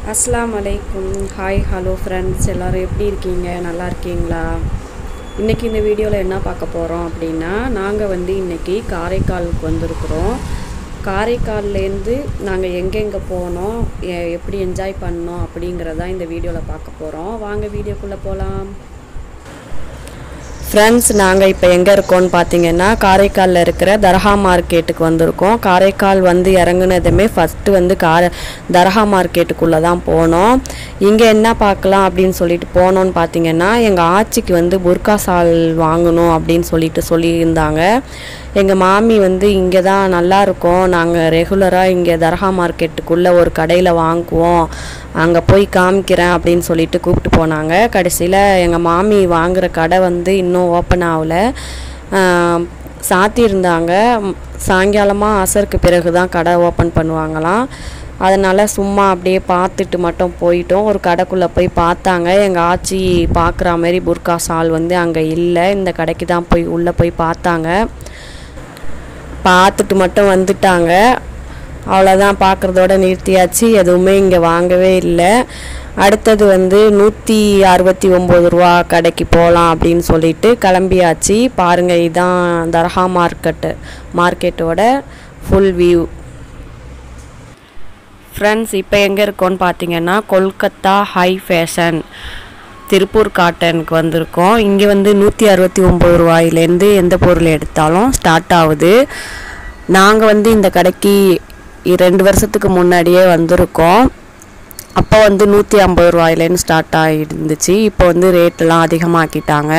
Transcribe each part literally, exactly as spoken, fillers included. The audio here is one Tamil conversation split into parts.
அஸ்ஸலாமு அலைக்கும். ஹாய் ஹலோ ஃப்ரெண்ட்ஸ், எல்லோரும் எப்படி இருக்கீங்க? நல்லா இருக்கீங்களா? இன்றைக்கி இந்த வீடியோவில் என்ன பார்க்க போகிறோம் அப்படின்னா, நாங்கள் வந்து இன்றைக்கி காரைக்காலுக்கு வந்திருக்கிறோம். காரைக்கால்லேருந்து நாங்கள் எங்கெங்கே போனோம், எப்படி என்ஜாய் பண்ணோம் அப்படிங்கிறதான் இந்த வீடியோவில் பார்க்க போகிறோம். வாங்க வீடியோக்குள்ளே போகலாம். ஃப்ரெண்ட்ஸ், நாங்கள் இப்போ எங்கே இருக்கோன்னு பார்த்தீங்கன்னா, காரைக்காலில் இருக்கிற தர்கா மார்க்கெட்டுக்கு வந்திருக்கோம். காரைக்கால் வந்து இறங்குனதுமே ஃபஸ்ட்டு வந்து கார தர்கா மார்க்கெட்டுக்குள்ளே தான் போனோம். இங்கே என்ன பார்க்கலாம் அப்படின்னு சொல்லிட்டு போனோன்னு பார்த்தீங்கன்னா, எங்கள் ஆச்சிக்கு வந்து புர்கா சால் வாங்கணும் அப்படின்னு சொல்லிட்டு சொல்லியிருந்தாங்க. எங்கள் மாமி வந்து இங்கே தான் நல்லாயிருக்கும், நாங்கள் ரெகுலராக இங்கே தர்கா மார்க்கெட்டுக்குள்ளே ஒரு கடையில் வாங்குவோம், அங்கே போய் காமிக்கிறேன் அப்படின்னு சொல்லிட்டு கூப்பிட்டு போனாங்க. கடைசியில் எங்கள் மாமி வாங்குகிற கடை வந்து இன்னும் ஓப்பன் ஆகலை, சாத்தியிருந்தாங்க. சாயங்காலமாக அசருக்கு பிறகு தான் கடை ஓப்பன் பண்ணுவாங்களாம். அதனால் சும்மா அப்படியே பார்த்துட்டு மட்டும் போயிட்டோம். ஒரு கடைக்குள்ளே போய் பார்த்தாங்க. எங்கள் ஆச்சி பார்க்குற மாதிரி புர்கா சால் வந்து அங்கே இல்லை. இந்த கடைக்கு தான் போய் உள்ளே போய் பார்த்தாங்க. பார்த்துட்டு மட்டும் வந்துட்டாங்க. அவ்வளோதான், பார்க்குறதோட நிறுத்தியாச்சு. எதுவுமே இங்கே வாங்கவே இல்லை. அடுத்தது வந்து நூற்றி அறுபத்தி ஒம்பது ரூபா கடைக்கு போகலாம் அப்படின்னு சொல்லிட்டு கிளம்பியாச்சு. பாருங்கள், இதுதான் தர்கா மார்க்கெட்டு மார்க்கெட்டோட ஃபுல் வியூ. ஃப்ரெண்ட்ஸ், இப்போ எங்கே இருக்கோன்னு பார்த்தீங்கன்னா, கொல்கத்தா ஹை ஃபேஷன் திருப்பூர் காட்டனுக்கு வந்திருக்கோம். இங்கே வந்து நூற்றி அறுபத்தி ஒம்பது ரூபாயிலேருந்து எந்த பொருள் எடுத்தாலும் ஸ்டார்ட் ஆகுது. நாங்கள் வந்து இந்த கடைக்கு ரெண்டு வருஷத்துக்கு முன்னாடியே வந்திருக்கோம். அப்போ வந்து நூற்றி ஐம்பது ரூபாயிலேருந்து ஸ்டார்ட் ஆகிருந்துச்சு. இப்போ வந்து ரேட்டெல்லாம் அதிகமாக்கிட்டாங்க.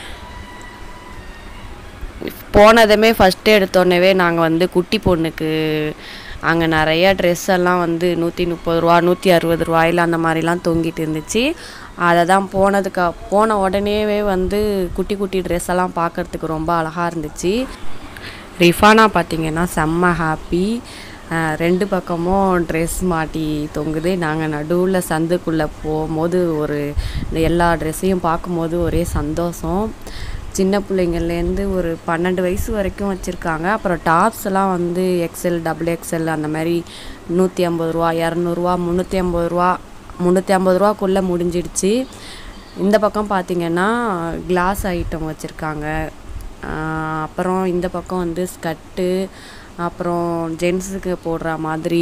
போனதுமே ஃபஸ்ட்டு எடுத்தோடனே நாங்கள் வந்து குட்டி பொண்ணுக்கு அங்கே நிறைய ட்ரெஸ் எல்லாம் வந்து நூற்றி முப்பது ரூபா நூற்றி அறுபது ரூபாயில் அந்த மாதிரிலாம் தொங்கிட்டு இருந்துச்சு. அதை தான் போனதுக்கு போன உடனேவே வந்து குட்டி குட்டி ட்ரெஸ் எல்லாம் பார்க்குறதுக்கு ரொம்ப அழகாக இருந்துச்சு. ரிஃபானா பார்த்திங்கன்னா செம்ம ஹாப்பி. ரெண்டு பக்கமும் ட்ரெஸ் மாட்டி தொங்குது. நாங்கள் நடுவில் சந்துக்குள்ளே போகும்போது ஒரு எல்லா ட்ரெஸ்ஸையும் பார்க்கும்போது ஒரே சந்தோஷம். சின்ன பிள்ளைங்கள்லேருந்து ஒரு பன்னெண்டு வயசு வரைக்கும் வச்சுருக்காங்க. அப்புறம் டாப்ஸ் எல்லாம் வந்து எக்ஸ்எல் டபுள் எக்ஸ்எல் அந்த மாதிரி நூற்றி ஐம்பது ரூபா இரநூறுவா முந்நூற்றி ஐம்பது ரூபா முந்நூற்றி ஐம்பது ரூபாக்குள்ளே முடிஞ்சிடுச்சு. இந்த பக்கம் பார்த்திங்கன்னா கிளாஸ் ஐட்டம் வச்சுருக்காங்க. அப்புறம் இந்த பக்கம் வந்து ஸ்கர்ட்டு, அப்புறம் ஜென்ஸுக்கு போடுற மாதிரி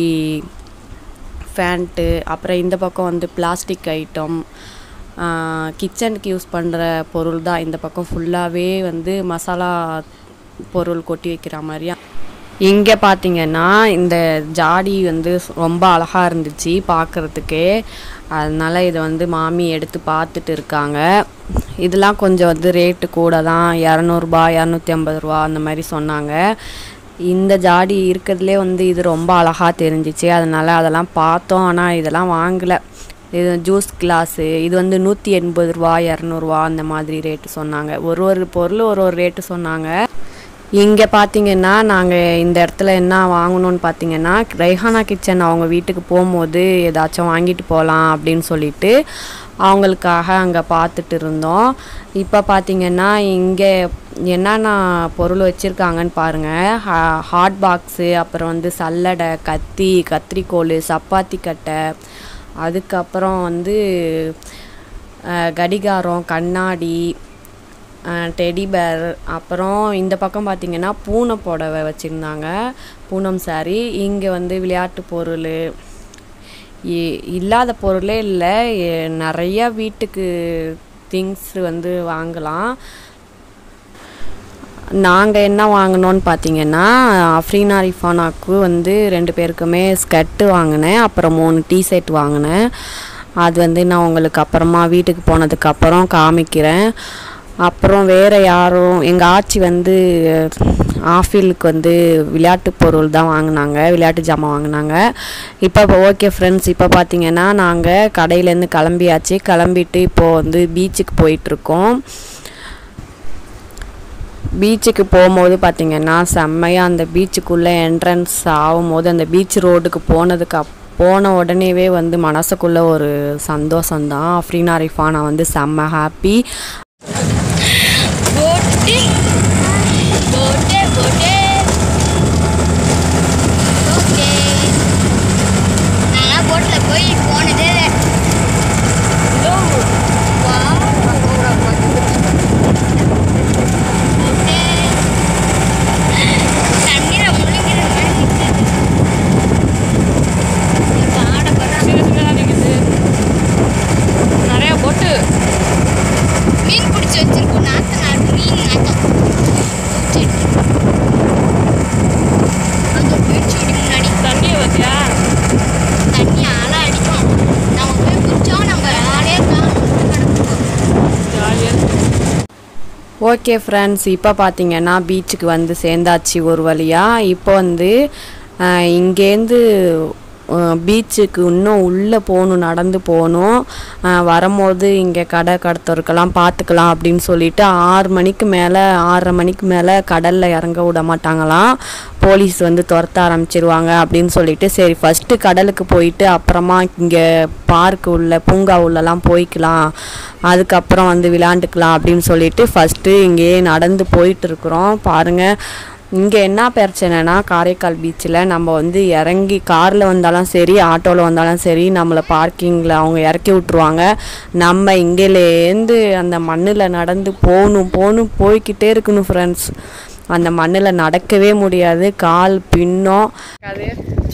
ஃபேண்ட்டு, அப்புறம் இந்த பக்கம் வந்து பிளாஸ்டிக் ஐட்டம், கிச்சனுக்கு யூஸ் பண்ணுற பொருள் தான். இந்த பக்கம் ஃபுல்லாகவே வந்து மசாலா பொருள் கொட்டி வைக்கிற மாதிரியா. இங்கே பார்த்திங்கன்னா இந்த ஜாடி வந்து ரொம்ப அழகாக இருந்துச்சு பார்க்குறதுக்கே. அதனால் இதை வந்து மாமி எடுத்து பார்த்துட்டு இருக்காங்க. இதெல்லாம் கொஞ்சம் வந்து ரேட்டு கூட தான், இரநூறுபா இரநூத்தி ஐம்பது ரூபா அந்த மாதிரி சொன்னாங்க. இந்த ஜாடி இருக்கிறதுலே வந்து இது ரொம்ப அழகாக தெரிஞ்சிச்சு. அதனால் அதெல்லாம் பார்த்தோம், ஆனால் இதெல்லாம் வாங்கலை. இது ஜூஸ் கிளாஸு இது வந்து நூற்றி எண்பது ரூபா இரநூறுவா அந்த மாதிரி ரேட்டு சொன்னாங்க. ஒரு ஒரு பொருள் ஒரு ஒரு ரேட்டு சொன்னாங்க. இங்கே பார்த்திங்கன்னா நாங்கள் இந்த இடத்துல என்ன வாங்கணும்னு பார்த்திங்கன்னா, ரெஹானா கிச்சன் அவங்க வீட்டுக்கு போகும்போது ஏதாச்சும் வாங்கிட்டு போகலாம் அப்படின்னு சொல்லிட்டு அவங்களுக்காக அங்கே பார்த்துட்டு இருந்தோம். இப்போ பார்த்திங்கன்னா இங்கே என்னென்ன பொருள் வச்சுருக்காங்கன்னு பாருங்கள். ஹா ஹாட் பாக்ஸு, அப்புறம் வந்து சல்லடை, கத்தி, கத்திரிக்கோல், சப்பாத்தி கட்டை, அதுக்கப்புறம் வந்து கடிகாரம், கண்ணாடி, டெடிபேர், அப்புறம் இந்த பக்கம் பார்த்திங்கன்னா பூனை புடவை வச்சுருந்தாங்க, பூனம் சாரி. இங்கே வந்து விளையாட்டு பொருள், இல்லாத பொருளே இல்லை, நிறையா வீட்டுக்கு திங்ஸ் வந்து வாங்கலாம். நாங்கள் என்ன வாங்கினோன்னு பார்த்திங்கன்னா, அஃப்ரீனா ரிஃபானாவுக்கு வந்து ரெண்டு பேருக்குமே ஸ்கர்ட்டு வாங்கினேன், அப்புறம் மூணு டிஷர்ட் வாங்கினேன். அது வந்து நான் உங்களுக்கு அப்புறமா வீட்டுக்கு போனதுக்கப்புறம் காமிக்கிறேன். அப்புறம் வேறு யாரும் எங்கள் ஆச்சி வந்து ஆஃபீலுக்கு வந்து விளையாட்டு பொருள் தான் வாங்கினாங்க, விளையாட்டு ஜாமான் வாங்கினாங்க. இப்போ ஓகே ஃப்ரெண்ட்ஸ், இப்போ பார்த்திங்கன்னா நாங்கள் கடையிலேருந்து கிளம்பியாச்சு. கிளம்பிட்டு இப்போது வந்து பீச்சுக்கு போயிட்டுருக்கோம். பீச்சுக்கு போகும்போது பார்த்திங்கன்னா செம்மையாக அந்த பீச்சுக்குள்ளே என்ட்ரன்ஸ் ஆகும்போது அந்த பீச் ரோடுக்கு போனதுக்கு அப் போன உடனேவே வந்து மனசுக்குள்ளே ஒரு சந்தோஷம்தான். அஃப்ரீனா ரிஃபானா வந்து செம்ம ஹாப்பி. போட்டில் போய் போனதே ஓகே ஃப்ரெண்ட்ஸ், இப்போ பார்த்தீங்கன்னா பீச்சுக்கு வந்து சேர்ந்தாச்சு ஒரு வழியாக. இப்போ வந்து இங்கேருந்து பீச்சுக்கு இன்னும் உள்ளே போகணும், நடந்து போகணும். வரும்போது இங்கே கடை கடத்தருக்கெல்லாம் பார்த்துக்கலாம் அப்படின்னு சொல்லிட்டு ஆறு மணிக்கு மேலே ஆறரை மணிக்கு மேலே கடலில் இறங்க விட மாட்டாங்களாம். போலீஸ் வந்து துரத்த ஆரம்பிச்சிருவாங்க அப்படின்னு சொல்லிட்டு சரி ஃபஸ்ட்டு கடலுக்கு போயிட்டு அப்புறமா இங்கே பார்க்கு உள்ள பூங்கா உள்ளலாம் போய்க்கலாம், அதுக்கப்புறம் வந்து விளையாண்டுக்கலாம் அப்படின்னு சொல்லிட்டு ஃபஸ்ட்டு இங்கேயே நடந்து போயிட்டுருக்குறோம். பாருங்கள், இங்கே என்ன பிரச்சனைனா காரைக்கால் பீச்சில் நம்ம வந்து இறங்கி காரில் வந்தாலும் சரி ஆட்டோவில் வந்தாலும் சரி நம்மளை பார்க்கிங்கில் அவங்க இறக்கி விட்ருவாங்க. நம்ம இங்கேலேருந்து அந்த மண்ணில் நடந்து போகணும் போகணும் போய்கிட்டே இருக்கணும் ஃப்ரெண்ட்ஸ். அந்த மண்ணில் நடக்கவே முடியாது, கால் பின்னோம். அது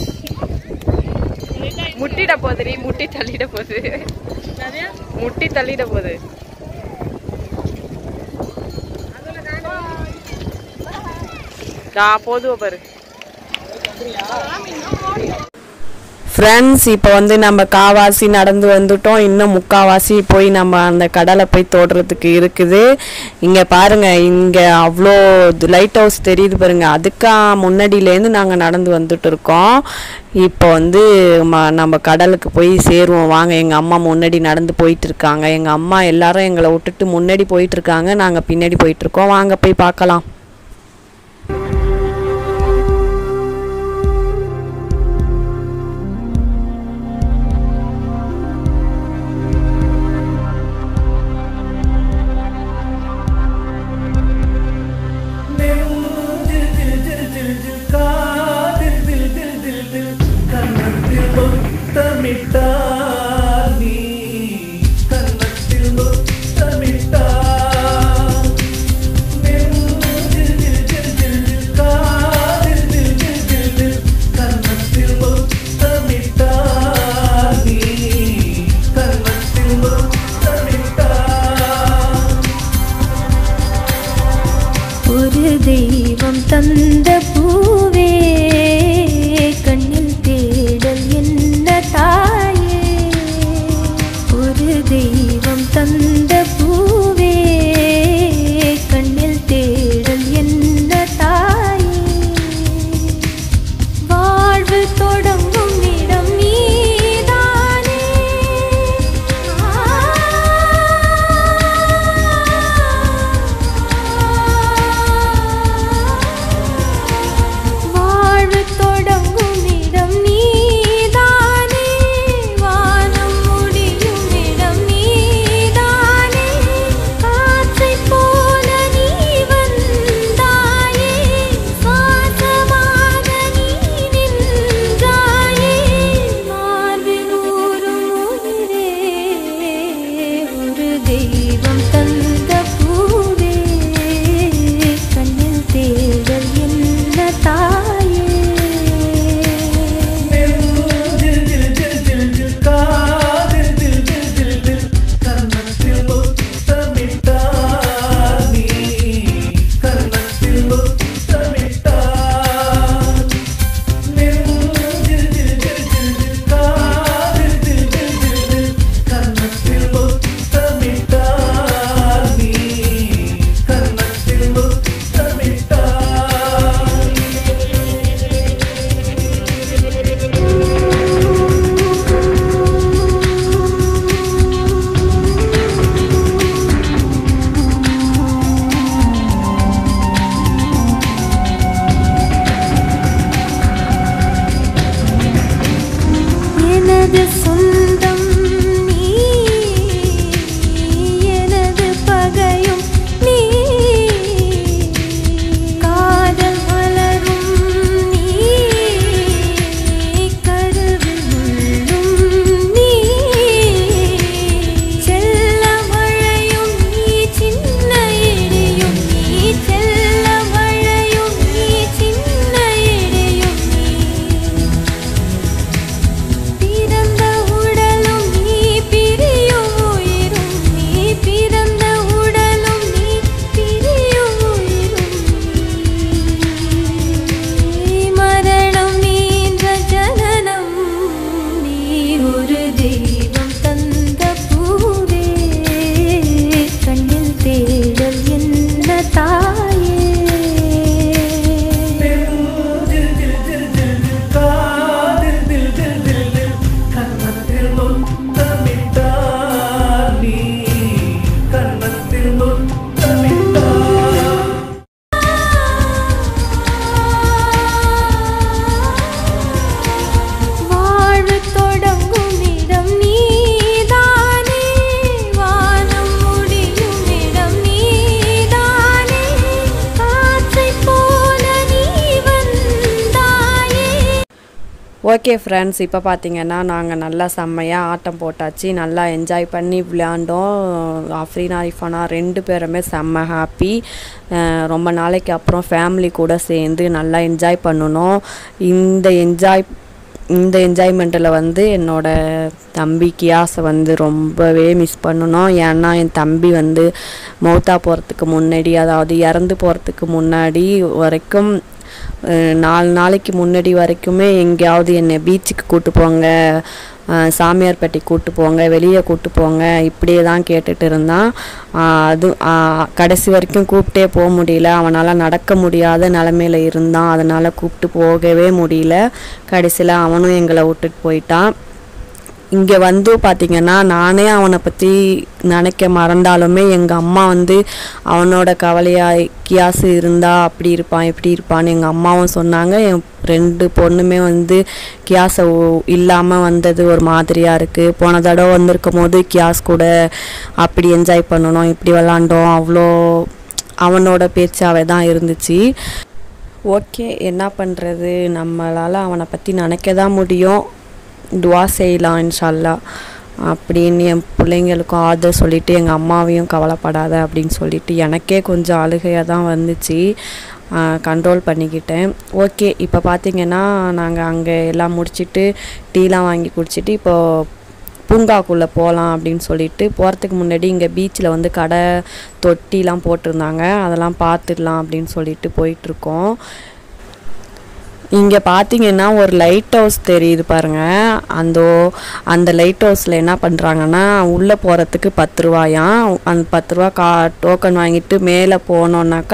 முட்டிட போகுது, முட்டி தள்ளிட போகுது, முட்டி தள்ளிட போகுது. போதுவ பாரு ஃப்ரெண்ட்ஸ். இப்போ வந்து நம்ம காவாசி நடந்து வந்துட்டோம், இன்னும் முக்காவாசி போய் நம்ம அந்த கடலை போய் தோடுறதுக்கு இருக்குது. இங்கே பாருங்கள், இங்கே அவ்வளோ லைட் ஹவுஸ் தெரியுது பாருங்கள், அதுக்கா முன்னாடியிலேருந்து நாங்கள் நடந்து வந்துட்டு இருக்கோம். இப்போ வந்து ம நம்ம கடலுக்கு போய் சேருவோம் வாங்க. எங்கள் அம்மா முன்னாடி நடந்து போயிட்டுருக்காங்க, எங்கள் அம்மா எல்லாரும் எங்களை விட்டுட்டு முன்னாடி போயிட்டுருக்காங்க, நாங்கள் பின்னாடி போயிட்டுருக்கோம். வாங்க போய் பார்க்கலாம். தெய்வம் தந்த பூவே கண்ணில் தேடல் என்ன தாயே, ஒரு தெய்வம் தந்த பூவே கண்ணில் தேடல் என்ன தாயே, வாழ்வு தொடங்கும் இடம் நீதானே, சொந்தம் நீ, எனது பகையும் நீ, காதல் மலரும் நீ, கருவில் முள்ளும் நீ, செல்ல மழையும் நீ, சின்ன இடியும் நீ, செல்ல மழையும் நீ, சின்ன இடியும் நீ, பிறந்த உடலும் நீ, பிரியும் உயிரும் நீ, பிறந்த உடலும் நீ, பிரியும் உயிரும் நீ, மரணம் நீன்ற ஜனனம் நீ, ஒரு தெய்வம் தந்த பூவே கண்ணில் தேடல் என்ன ஓகே ஃப்ரெண்ட்ஸ், இப்போ பார்த்தீங்கன்னா நாங்கள் நல்லா செம்மையாக ஆட்டம் போட்டாச்சு, நல்லா என்ஜாய் பண்ணி விளையாண்டோம். அஃப்ரீனா ரிஃபானா ரெண்டு பேருமே செம்ம ஹாப்பி. ரொம்ப நாளைக்கு அப்புறம் ஃபேமிலி கூட சேர்ந்து நல்லா என்ஜாய் பண்ணணும். இந்த என்ஜாய் இந்த என்ஜாய்மெண்ட்டில் வந்து என்னோடய தம்பி கியாஸை வந்து ரொம்பவே மிஸ் பண்ணணும். ஏன்னா என் தம்பி வந்து மௌத்தா போகிறதுக்கு முன்னாடி, அதாவது இறந்து போகிறதுக்கு முன்னாடி வரைக்கும் நாலு நாளைக்கு முன்னாடி வரைக்குமே எங்கேயாவது என்னை பீச்சுக்கு கூப்பிட்டு போங்க, சாமியார்பட்டி கூப்பிட்டு போங்க, வெளியே கூப்பிட்டு போங்க, இப்படியே தான் கேட்டுட்டு இருந்தான். அது கடைசி வரைக்கும் கூப்பிட்டே போக முடியல, அவனால் நடக்க முடியாத நிலமையில இருந்தான். அதனால் கூப்பிட்டு போகவே முடியல. கடைசியில் அவனும் எங்களை விட்டுட்டு போயிட்டான். இங்கே வந்து பார்த்திங்கன்னா நானே அவனை பற்றி நினைக்க மறந்தாலுமே எங்கள் அம்மா வந்து அவனோட கவலையாக கியாஸு இருந்தா அப்படி இருப்பான் இப்படி இருப்பான்னு எங்கள் அம்மாவும் சொன்னாங்க. என் ரெண்டு பொண்ணுமே வந்து கியாஸை இல்லாமல் வந்தது ஒரு மாதிரியாக இருக்குது. போன தடவை வந்திருக்கும் போது கியாஸ் கூட அப்படி என்ஜாய் பண்ணணும், இப்படி விளாண்டோம், அவ்வளோ அவனோட பேச்சாவே தான் இருந்துச்சு. ஓகே, என்ன பண்ணுறது, நம்மளால் அவனை பற்றி நினைக்க தான் முடியும். துவா செய்யலாம் இன்ஷா அல்லாஹ் அப்படின்னு என் பிள்ளைங்களுக்கும் ஆதர் சொல்லிவிட்டு எங்கள் அம்மாவையும் கவலைப்படாத அப்படின்னு சொல்லிவிட்டு எனக்கே கொஞ்சம் அழுகையாக தான் வந்துச்சு. கண்ட்ரோல் பண்ணிக்கிட்டேன். ஓகே, இப்போ பார்த்திங்கன்னா நாங்கள் அங்கே எல்லாம் முடிச்சுட்டு டீலாம் வாங்கி குடிச்சிட்டு இப்போது பூங்காக்குள்ளே போகலாம் அப்படின்னு சொல்லிட்டு போகிறதுக்கு முன்னாடி இங்கே பீச்சில் வந்து கடை தொட்டிலாம் போட்டிருந்தாங்க, அதெல்லாம் பார்த்துடலாம் அப்படின்னு சொல்லிட்டு போயிட்டுருக்கோம். இங்கே பார்த்தீங்கன்னா ஒரு லைட் ஹவுஸ் தெரியுது பாருங்கள். அந்த அந்த லைட் ஹவுஸில் என்ன பண்ணுறாங்கன்னா உள்ளே போகிறதுக்கு பத்து ரூபாயாம். அந்த பத்து ரூபா கா டோக்கன் வாங்கிட்டு மேலே போனோன்னாக்கா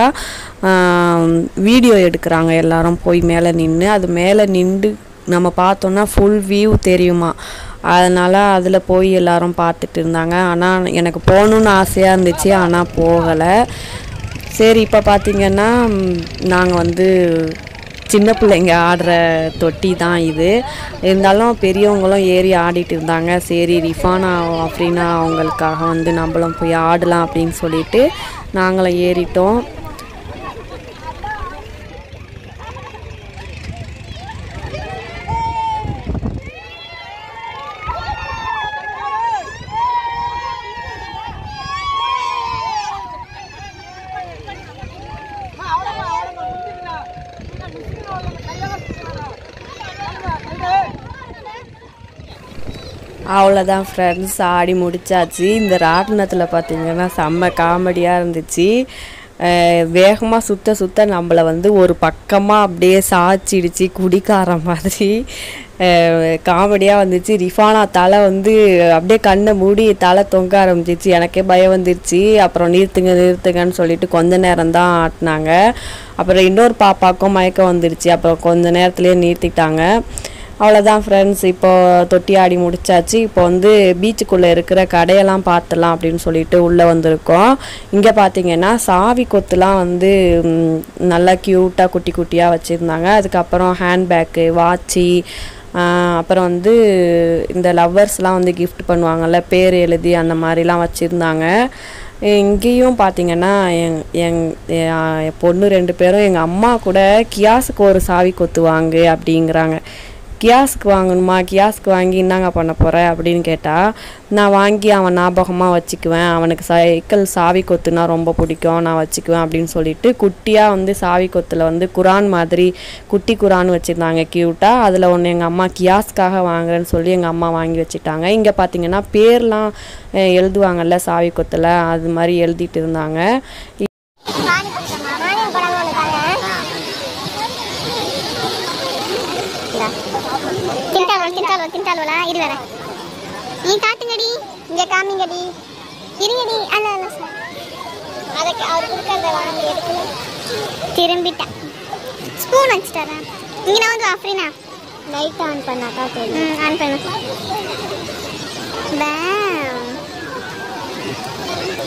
வீடியோ எடுக்கிறாங்க எல்லாரும் போய் மேலே நின்று. அது மேலே நின்று நம்ம பார்த்தோன்னா ஃபுல் வியூ தெரியுமா, அதனால் அதில் போய் எல்லோரும் பார்த்துட்டு இருந்தாங்க. ஆனால் எனக்கு போகணுன்னு ஆசையாக இருந்துச்சு, ஆனால் போகலை. சரி, இப்போ பார்த்திங்கன்னா நாங்கள் வந்து சின்ன பிள்ளைங்க ஆடுற தொட்டி தான் இது. இருந்தாலும் பெரியவங்களும் ஏறி ஆடிட்டு இருந்தாங்க. சரி, ரிஃபானா அஃப்ரீனா அவங்களுக்காக வந்து நம்மளும் போய் ஆடலாம் அப்படின்னு சொல்லிட்டு நாங்களும் ஏறிட்டோம். அவ்வளோதான் ஃப்ரெண்ட்ஸ், ஆடி முடிச்சாச்சு. இந்த ராட்டினத்தில் பார்த்திங்கன்னா செம்ம காமெடியாக இருந்துச்சு. வேகமாக சுத்த சுத்த நம்மளை வந்து ஒரு பக்கமாக அப்படியே சாய்ச்சிடுச்சு குடிக்கார மாதிரி. காமெடியாக வந்துச்சு. ரிஃபானா தலை வந்து அப்படியே கண்ணை மூடி தலை தொங்க ஆரம்பிச்சிச்சு. எனக்கே பயம் வந்துடுச்சு. அப்புறம் நிறுத்துங்க நிறுத்துங்கன்னு சொல்லிட்டு கொஞ்ச நேரம் தான் ஆட்டினாங்க. அப்புறம் இன்னொரு பாப்பாவுக்கும் மயக்கம் வந்துடுச்சு. அப்புறம் கொஞ்ச நேரத்துலேயே நிறுத்திட்டாங்க. அவ்வளோதான் ஃப்ரெண்ட்ஸ், இப்போது தொட்டி ஆடி முடிச்சாச்சு. இப்போ வந்து பீச்சுக்குள்ளே இருக்கிற கடையெல்லாம் பார்த்துலாம் அப்படின்னு சொல்லிட்டு உள்ளே வந்திருக்கோம். இங்கே பார்த்திங்கன்னா சாவி கொத்துலாம் வந்து நல்லா க்யூட்டாக குட்டி குட்டியாக வச்சுருந்தாங்க. அதுக்கப்புறம் ஹேண்ட்பேக்கு, வாட்சி, அப்புறம் வந்து இந்த லவ்வர்ஸ்லாம் வந்து கிஃப்ட் பண்ணுவாங்கள்ல, பேர் எழுதி அந்த மாதிரிலாம் வச்சுருந்தாங்க. இங்கேயும் பார்த்திங்கன்னா எங் எங் என் பொண்ணு ரெண்டு பேரும் எங்கள் அம்மா கூட கியாஸுக்கு ஒரு சாவி கொத்து வாங்கு அப்படிங்கிறாங்க. கியாஸ்க்கு வாங்கணுமா, கியாஸ்க்கு வாங்கி என்னங்க பண்ண போகிற அப்படின்னு கேட்டால், நான் வாங்கி அவன் ஞாபகமாக வச்சுக்குவேன், அவனுக்கு சைக்கிள் சாவி கொத்துனா ரொம்ப பிடிக்கும், நான் வச்சுக்குவேன் அப்படின்னு சொல்லிட்டு குட்டியாக வந்து சாவி கொத்தில் வந்து குரான் மாதிரி குட்டி குரான் வச்சுருந்தாங்க க்யூட்டாக. அதில் ஒன்று எங்கள் அம்மா கியாஸ்க்காக வாங்குறேன்னு சொல்லி எங்கள் அம்மா வாங்கி வச்சுட்டாங்க. இங்கே பார்த்திங்கன்னா பேர்லாம் எழுதுவாங்கல்ல சாவி கொத்தில், அது மாதிரி எழுதிட்டு இருந்தாங்க. திண்டால்வலா இரு வர நீ காட்டுங்கடி, இங்கே காமிங்கடி, இருங்கடி. அல்ல அல்ல சார், அதுக்கு அவர் கொடுக்கறத வாங்கி எடுக்கல, திரும்பிட்டேன். ஸ்பூன் வச்சுட்டாரா? இங்கே நான் வந்து அஃப்ரீனா லைட் ஆன் பண்ணாக்கா தெரியும். ம் ஆன் பண்ண.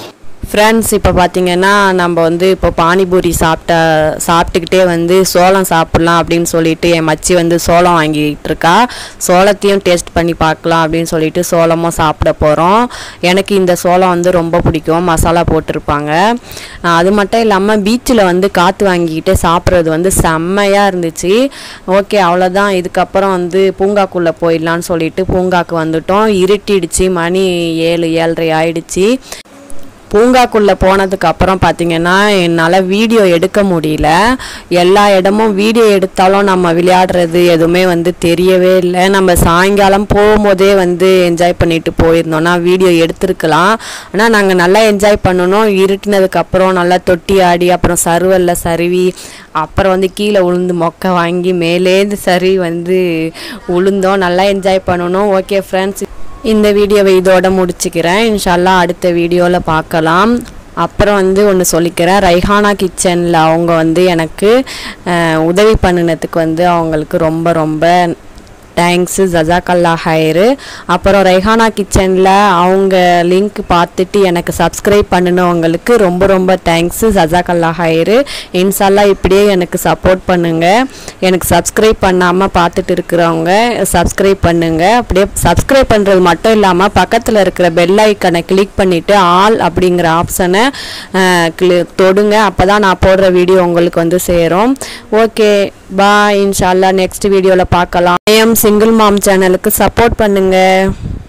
ஃப்ரெண்ட்ஸ் இப்போ பார்த்தீங்கன்னா நம்ம வந்து இப்போ பானிபூரி சாப்பிட்ட சாப்பிட்டுக்கிட்டே வந்து சோளம் சாப்பிட்லாம் அப்படின்னு சொல்லிட்டு என் மச்சி வந்து சோளம் வாங்கிட்டு இருக்கா. சோளத்தையும் டேஸ்ட் பண்ணி பார்க்கலாம் அப்படின்னு சொல்லிட்டு சோளமும் சாப்பிட போகிறோம். எனக்கு இந்த சோளம் வந்து ரொம்ப பிடிக்கும், மசாலா போட்டிருப்பாங்க. அது மட்டும் இல்லாமல் பீச்சில் வந்து காற்று வாங்கிக்கிட்டே சாப்பிட்றது வந்து செம்மையாக இருந்துச்சு. ஓகே, அவ்வளோதான். இதுக்கப்புறம் வந்து பூங்காக்குள்ளே போயிடலான்னு சொல்லிட்டு பூங்காக்கு வந்துட்டோம். இருட்டிடுச்சு, மணி ஏழு ஏழரை ஆயிடுச்சு. பூங்காக்குள்ளே போனதுக்கு அப்புறம் பார்த்திங்கன்னா என்னால் வீடியோ எடுக்க முடியல. எல்லா இடமும் வீடியோ எடுத்தாலும் நம்ம விளையாடுறது எதுவுமே வந்து தெரியவே இல்லை. நம்ம சாயங்காலம் போகும்போதே வந்து என்ஜாய் பண்ணிட்டு போயிருந்தோம்னா வீடியோ எடுத்துருக்கலாம். ஆனால் நாங்கள் நல்லா என்ஜாய் பண்ணணும். இருட்டினதுக்கப்புறம் நல்லா தொட்டி ஆடி அப்புறம் சருவலில் சருவி அப்புறம் வந்து கீழே உளுந்து மொக்கை வாங்கி மேலேந்து சரி வந்து உளுந்தோம். நல்லா என்ஜாய் பண்ணணும். ஓகே ஃப்ரெண்ட்ஸ், இந்த வீடியோவை இதோட முடிச்சுக்கிறேன். இன்ஷால்லா அடுத்த வீடியோவில் பார்க்கலாம். அப்புறம் வந்து ஒன்று சொல்லிக்கிறேன், ரைஹானா கிச்சனில் அவங்க வந்து எனக்கு உதவி பண்ணினதுக்கு வந்து அவங்களுக்கு ரொம்ப ரொம்ப தேங்க்ஸு, ஜஸாக்கல்லா ஹைரு. அப்புறம் ரைஹானா கிச்சனில் அவங்க லிங்க் பார்த்துட்டு எனக்கு சப்ஸ்கிரைப் பண்ணினவங்களுக்கு ரொம்ப ரொம்ப தேங்க்ஸு, ஜஸாக்கல்லா ஹைரு. இன்ஷால்லா இப்படியே எனக்கு சப்போர்ட் பண்ணுங்கள். எனக்கு சப்ஸ்கிரைப் பண்ணாமல் பார்த்துட்டு இருக்கிறவங்க சப்ஸ்கிரைப் பண்ணுங்கள். அப்படியே சப்ஸ்கிரைப் பண்ணுறது மட்டும் இல்லாமல் பக்கத்தில் இருக்கிற பெல் ஐக்கனை கிளிக் பண்ணிவிட்டு ஆல் அப்படிங்கிற ஆப்ஷனை கிளி தொடுங்க. அப்போ தான் நான் போடுற வீடியோ உங்களுக்கு வந்து சேரும். Okay, bye. இன்ஷால்லா நெக்ஸ்ட் வீடியோவில் பார்க்கலாம். ஐ எம் சிங்கிள் மாம் சேனலுக்கு சப்போர்ட் பண்ணுங்கள்.